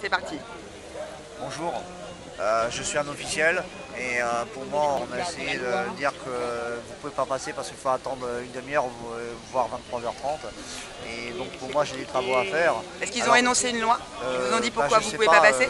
c'est parti. Bonjour, je suis un officiel et pour moi on a essayé de dire que vous ne pouvez pas passer parce qu'il faut attendre une demi-heure voire 23h30 et donc pour moi j'ai des travaux à faire. Est-ce qu'ils ont énoncé une loi? Ils vous ont dit pourquoi vous ne pouvez pas passer?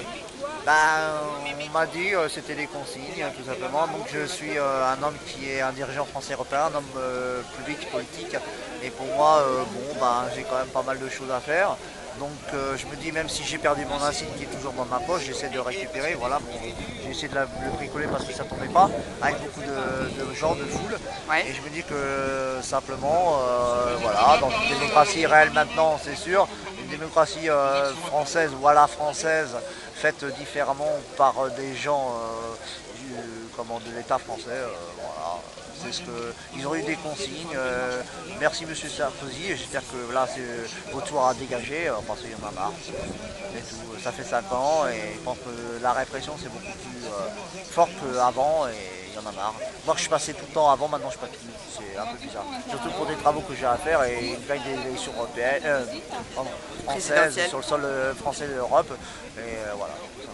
On m'a dit c'était des consignes tout simplement. Donc je suis un homme qui est un dirigeant français européen, un homme public, politique et pour moi j'ai quand même pas mal de choses à faire. Donc je me dis même si j'ai perdu mon insigne qui est toujours dans ma poche, j'essaie de récupérer, voilà, j'ai essayé de le bricoler parce que ça ne tombait pas, avec beaucoup de gens, de foule. Ouais. Et je me dis que simplement, voilà, dans une démocratie réelle maintenant, c'est sûr, une démocratie française ou à la française, faite différemment par des gens de l'État français, voilà. C'est ce que ils ont eu des consignes. Merci Monsieur Sarkozy. J'espère que là c'est votre tour à dégager parce qu'il y en a marre. Et tout. Ça fait 5 ans et je pense que la répression c'est beaucoup plus forte qu'avant et il y en a marre. Moi je suis passé tout le temps avant, maintenant je passe plus. C'est un peu bizarre. Surtout pour des travaux que j'ai à faire et une veille des élections européennes, françaises sur le sol français de l'Europe. Et voilà.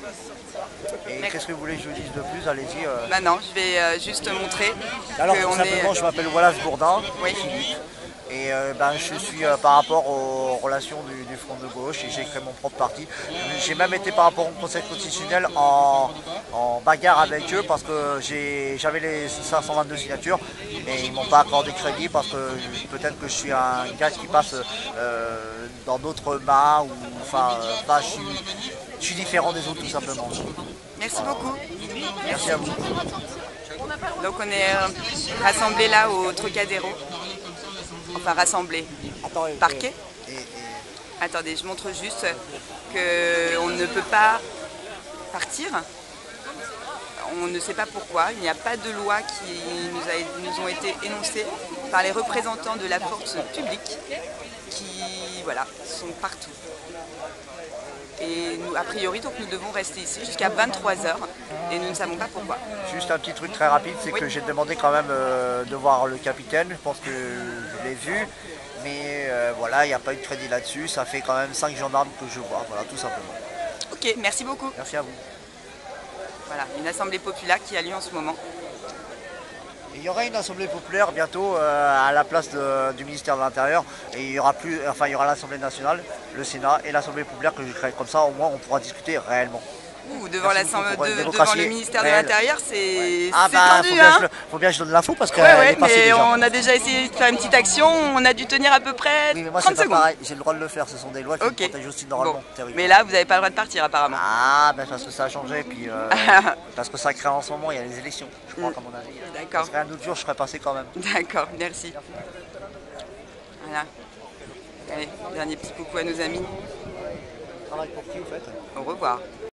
Et qu'est-ce que vous voulez que je vous dise de plus? Allez-y. Bah non, je vais juste montrer. Alors tout simplement, je m'appelle Wallace Bourdin, oui. Et je suis par rapport aux relations du Front de gauche et j'ai créé mon propre parti. J'ai même été par rapport au Conseil constitutionnel en bagarre avec eux parce que j'avais les 522 signatures et ils m'ont pas accordé crédit parce que peut-être que je suis un gars qui passe dans d'autres mains ou enfin je suis différent des autres tout simplement. Merci beaucoup. Merci à vous. Donc on est rassemblés là au Trocadéro. Enfin rassemblés. Parquet. Attendez, je montre juste qu'on ne peut pas partir. On ne sait pas pourquoi. Il n'y a pas de loi qui nous ont été énoncées par les représentants de la force publique qui voilà, sont partout. Et nous, a priori, donc nous devons rester ici jusqu'à 23h et nous ne savons pas pourquoi. Juste un petit truc très rapide, c'est que j'ai demandé quand même de voir le capitaine, je pense que je l'ai vu, mais voilà, il n'y a pas eu de crédit là-dessus, ça fait quand même 5 gendarmes que je vois, voilà, tout simplement. Ok, merci beaucoup. Merci à vous. Voilà, une assemblée populaire qui a lieu en ce moment. Il y aura une assemblée populaire bientôt à la place du ministère de l'Intérieur et il y aura l'Assemblée nationale, le Sénat et l'Assemblée populaire que je crée. Comme ça au moins on pourra discuter réellement. Ouh, devant le ministère de l'Intérieur, c'est tendu, faut bien que je donne l'info parce que on a déjà essayé de faire une petite action, on a dû tenir à peu près 30 secondes. J'ai le droit de le faire, ce sont des lois qui me protègent aussi normalement. Bon. Mais là, vous n'avez pas le droit de partir apparemment. Ah, parce que ça a changé, puis parce que ça crée en ce moment, il y a les élections, je crois, comme on a dit. D'accord. Un autre jour, je serais passé quand même. D'accord, merci. Voilà. Allez, dernier petit coucou à nos amis. Travail pour qui, vous faites? Au revoir.